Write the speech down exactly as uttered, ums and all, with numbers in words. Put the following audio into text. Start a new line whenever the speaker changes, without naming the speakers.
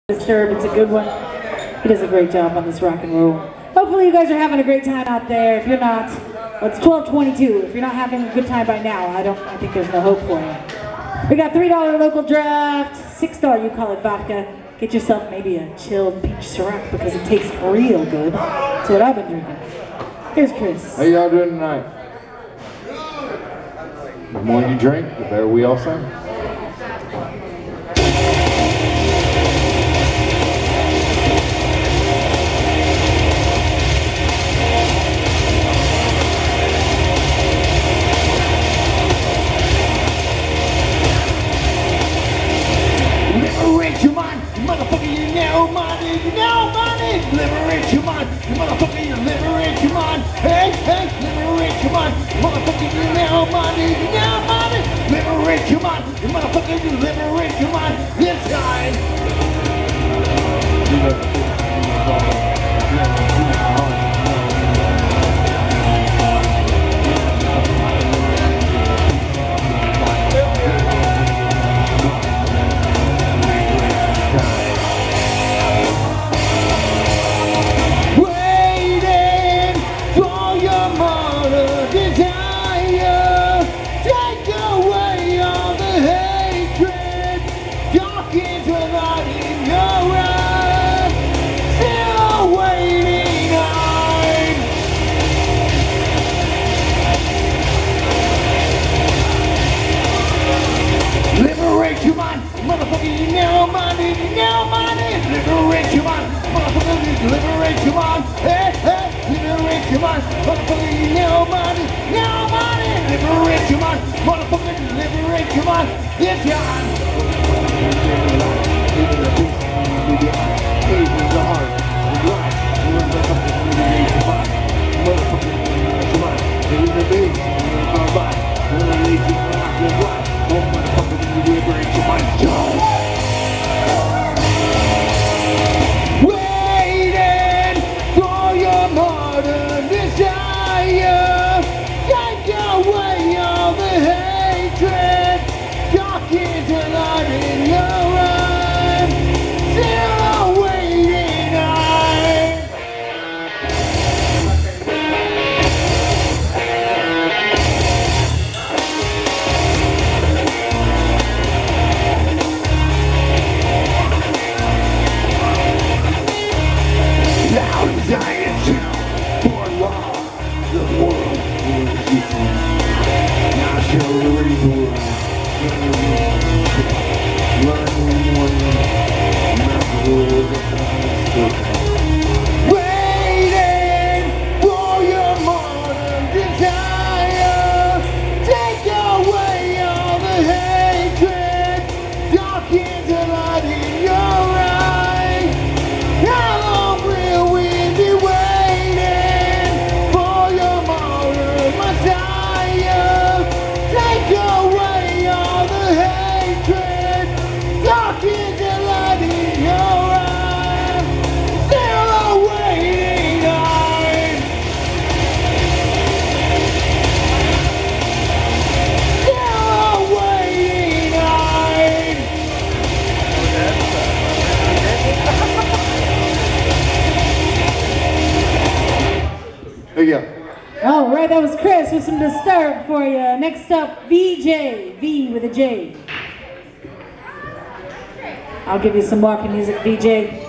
Disturb, it's a good one. He does a great job on this rock and roll. Hopefully you guys are having a great time out there. If you're not, well, it's twelve twenty-two. If you're not having a good time by now, I don't. I think there's no hope for you. We got three dollar local draft, six dollar you call it vodka. Get yourself maybe a chilled peach Ciroc because it tastes real good. That's what I've been drinking. Here's Chris.
How y'all doing tonight? The more you drink, the better we all sing.
Liberate your mind, you motherfucker, you narrow-minded, you narrow-minded. Liberate your mind, you motherfucker, you liberate your mind. Hey, hey, liberate your mind, you motherfucker, you narrow-minded, you narrow-minded. Liberate your mind, you motherfucker, you liberate your mind. This guy. Liberate your mind, motherfucker, you narrow-minded, you narrow-minded. Liberate your mind, motherfucker, you liberate your mind. Hey, hey, liberate your mind, motherfucker, you narrow-minded, narrow-minded. Liberate your mind, motherfucker, you liberate your mind. It's waiting for your modern desire. Take away all the hatred, dark is the light in your eyes. Still waiting eyes. Science for law, the world will be free. Now shall we raise the world. Learn more than the world waiting for your modern desire. Take away all the hatred, darken the light in your eyes. How long will we be waiting for your modern Messiah? Take away all the hatred, darken the light in your eyes. Still awaiting eyes. Still awaiting eyes.
There you go.
All right, that was Chris with some Disturbed for you. Next up, V J, V with a J. I'll give you some walking music, V J.